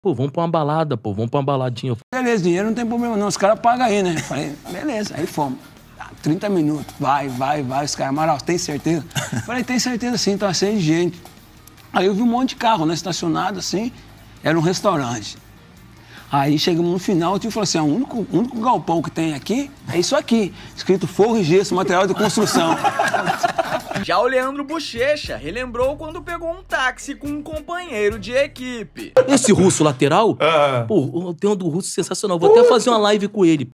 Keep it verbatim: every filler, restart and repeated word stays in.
Pô, vamos pra uma balada, pô, vamos pra uma baladinha. Beleza, dinheiro não tem problema não, os caras pagam aí, né? Falei, beleza, aí fomos. trinta minutos, vai, vai, vai, os caras, Amaral, tem certeza? Falei, tem certeza sim, tá cheio de gente. Aí eu vi um monte de carro, né, estacionado assim, era um restaurante. Aí chegamos no final, o tio falou assim, o único, o único galpão que tem aqui é isso aqui, escrito forro e gesso, material de construção. Já o Leandro Bochecha relembrou quando pegou um táxi com um companheiro de equipe. Esse russo lateral, ah. pô, o tema do russo é sensacional. Vou até fazer uma live com ele.